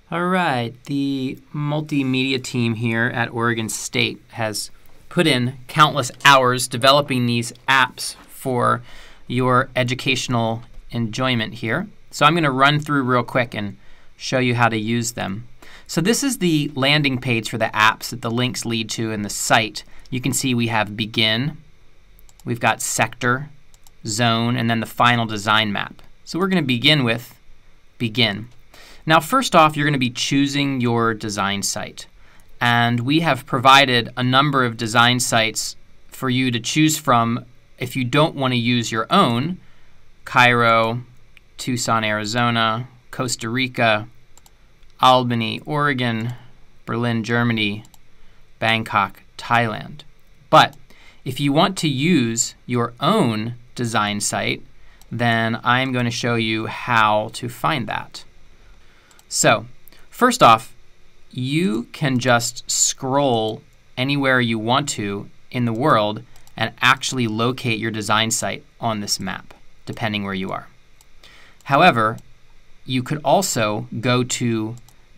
All right, the multimedia team here at Oregon State has put in countless hours developing these apps for your educational enjoyment here. So I'm going to run through real quick and show you how to use them. So this is the landing page for the apps that the links lead to in the site. You can see we have begin, we've got sector, zone, and then the final design map. So we're going to begin with begin. Now first off, you're going to be choosing your design site. And we have provided a number of design sites for you to choose from if you don't want to use your own. Cairo, Tucson, Arizona, Costa Rica, Albany, Oregon, Berlin, Germany, Bangkok, Thailand. But if you want to use your own design site, then I'm going to show you how to find that. So, first off, you can just scroll anywhere you want to in the world and actually locate your design site on this map, depending where you are. However, you could also go to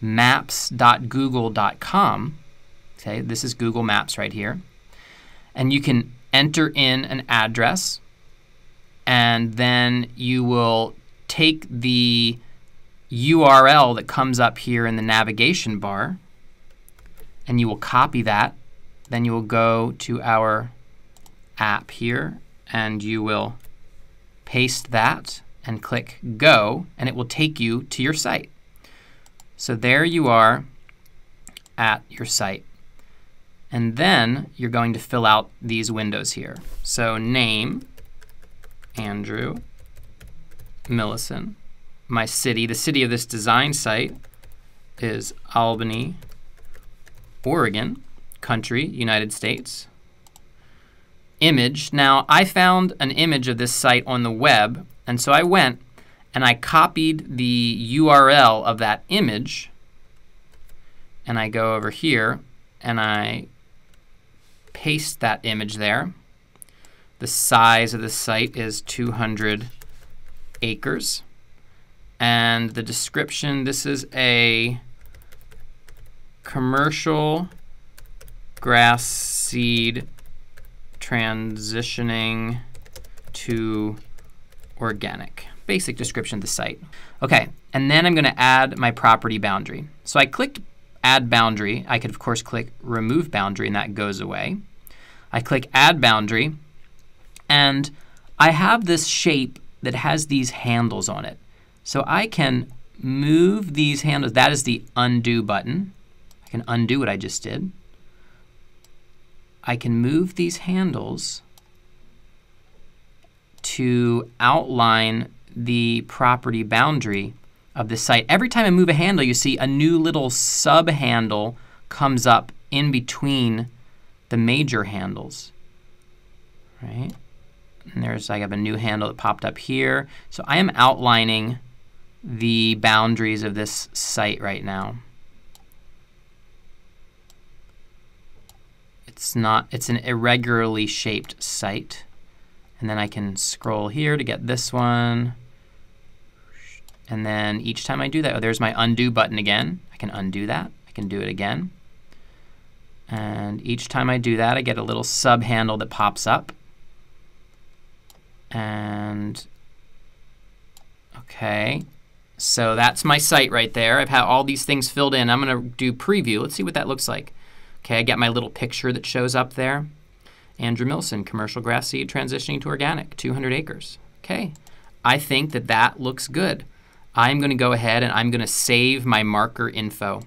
maps.google.com. Okay, this is Google Maps right here. And you can enter in an address, and then you will take the URL that comes up here in the navigation bar, and you will copy that. Then you will go to our app here, and you will paste that and click go, and it will take you to your site. So there you are at your site. And then you're going to fill out these windows here. So name, Andrew, Millicent. My city, the city of this design site is Albany, Oregon. Country, United States. Image. Now I found an image of this site on the web, and so I went and I copied the URL of that image, and I go over here and I paste that image there. The size of the site is 200 acres. And the description, this is a commercial grass seed transitioning to organic. Basic description of the site. Okay, and then I'm going to add my property boundary. So I clicked add boundary. I could of course click remove boundary, and that goes away. I click add boundary, and I have this shape that has these handles on it. So I can move these handles. That is the undo button. I can undo what I just did. I can move these handles to outline the property boundary of the site. Every time I move a handle, you see a new little sub-handle comes up in between the major handles. Right? And I have a new handle that popped up here. So I am outlining the boundaries of this site right now. It's an irregularly shaped site. And then I can scroll here to get this one. And then each time I do that, there's my undo button again. I can undo that. I can do it again. And each time I do that, I get a little sub handle that pops up. And okay, so that's my site right there. I've had all these things filled in. I'm going to do preview. Let's see what that looks like. Okay, I got my little picture that shows up there. Andrew Milson, commercial grass seed transitioning to organic, 200 acres. Okay, I think that that looks good. I'm going to go ahead and I'm going to save my marker info.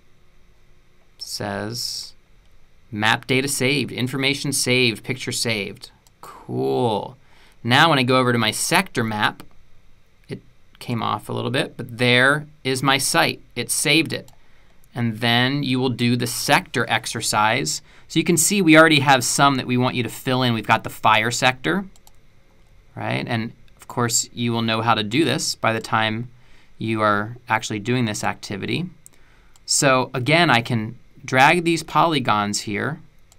Says map data saved, information saved, picture saved. Cool. Now when I go over to my sector map, it came off a little bit, but there is my site. It saved it. And then you will do the sector exercise. So you can see we already have some that we want you to fill in. We've got the fire sector, right? And of course you will know how to do this by the time you are actually doing this activity. So again, I can drag these polygons here.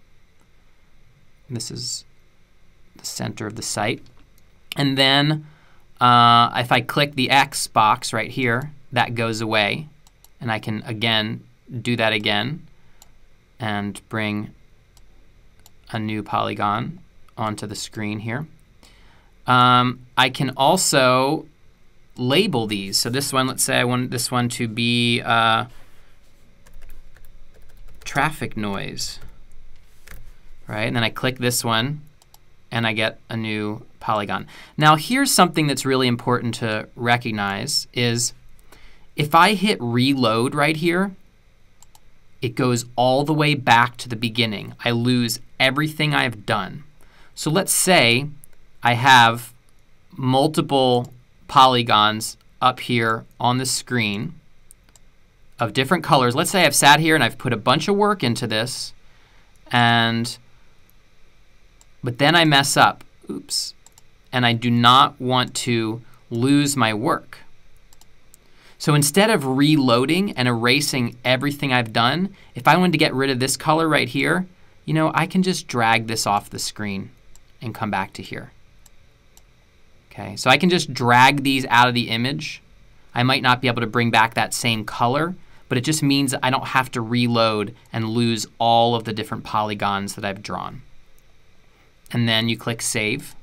This is the center of the site. And then if I click the X box right here, that goes away. And I can, again, do that again and bring a new polygon onto the screen here. I can also label these. So this one, let's say I want this one to be traffic noise, right? And then I click this one, and I get a new polygon. Now here's something that's really important to recognize is if I hit reload right here, it goes all the way back to the beginning. I lose everything I've done. So let's say I have multiple polygons up here on the screen of different colors. Let's say I've sat here and I've put a bunch of work into this, but then I mess up. Oops. And I do not want to lose my work. So instead of reloading and erasing everything I've done, if I wanted to get rid of this color right here, I can just drag this off the screen and come back to here. Okay, so I can just drag these out of the image. I might not be able to bring back that same color, but it just means that I don't have to reload and lose all of the different polygons that I've drawn. And then you click Save,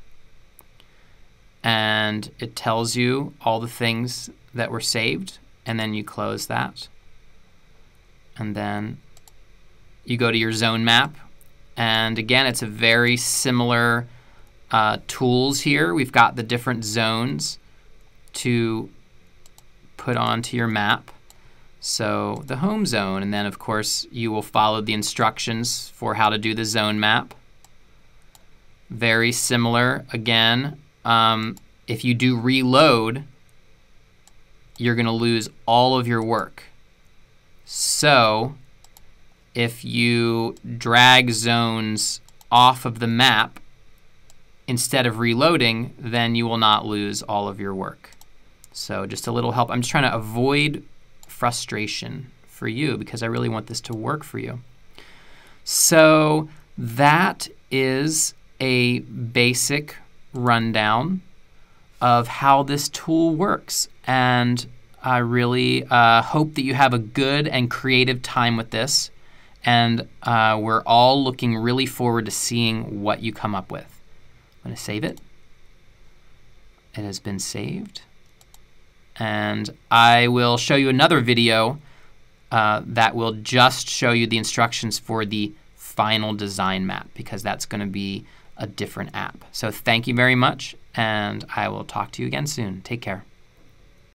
and it tells you all the things that were saved, and then you close that. And then you go to your zone map, and again, it's a very similar tools here. We've got the different zones to put onto your map. So the home zone, and then of course you will follow the instructions for how to do the zone map. Very similar. Again, if you do reload, you're going to lose all of your work. So if you drag zones off of the map instead of reloading, then you will not lose all of your work. So just a little help. I'm just trying to avoid frustration for you because I really want this to work for you. So that is a basic rundown of how this tool works. And I really hope that you have a good and creative time with this. And we're all looking really forward to seeing what you come up with. I'm going to save it. It has been saved. And I will show you another video that will just show you the instructions for the final design map, because that's going to be a different app. So thank you very much, and I will talk to you again soon. Take care.